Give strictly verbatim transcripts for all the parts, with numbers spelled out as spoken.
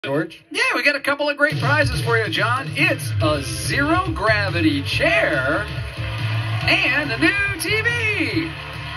George? Yeah, we got a couple of great prizes for you, John. It's a zero-gravity chair and a new T V.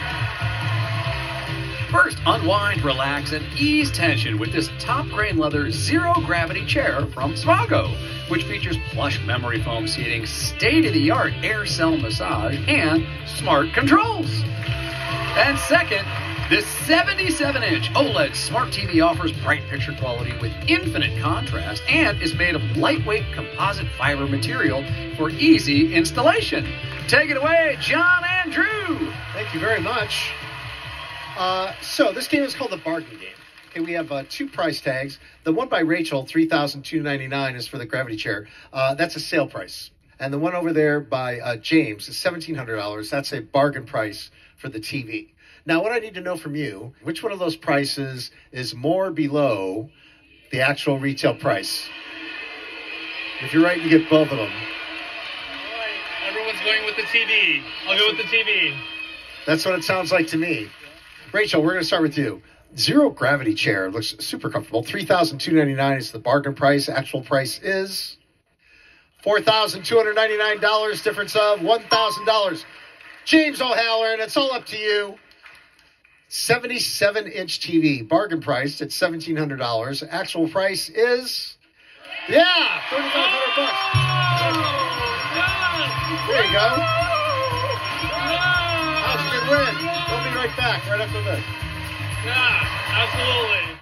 First, unwind, relax, and ease tension with this top-grain leather zero-gravity chair from Svago, which features plush memory foam seating, state-of-the-art air cell massage, and smart controls. And second, this seventy-seven inch OLED smart T V offers bright picture quality with infinite contrast and is made of lightweight composite fiber material for easy installation. Take it away, John and Drew. Thank you very much. Uh, so this game is called the Bargain Game. Okay, we have uh, two price tags. The one by Rachel, three thousand two hundred ninety-nine dollars, is for the gravity chair. Uh, that's a sale price. And the one over there by uh, James is seventeen hundred dollars. That's a bargain price for the T V. Now, what I need to know from you, which one of those prices is more below the actual retail price? If you're right, you get both of them. All right, everyone's going with the T V. I'll go with the T V. That's what it sounds like to me. Rachel, we're going to start with you. Zero gravity chair looks super comfortable. three thousand two hundred ninety-nine dollars is the bargain price. Actual price is four thousand two hundred ninety-nine dollars, difference of one thousand dollars. James O'Halloran, it's all up to you. seventy-seven inch T V, bargain priced at seventeen hundred dollars. Actual price is, yeah, thirty-five hundred bucks. There you go. That was a good win. We'll be right back right after this. Yeah, absolutely.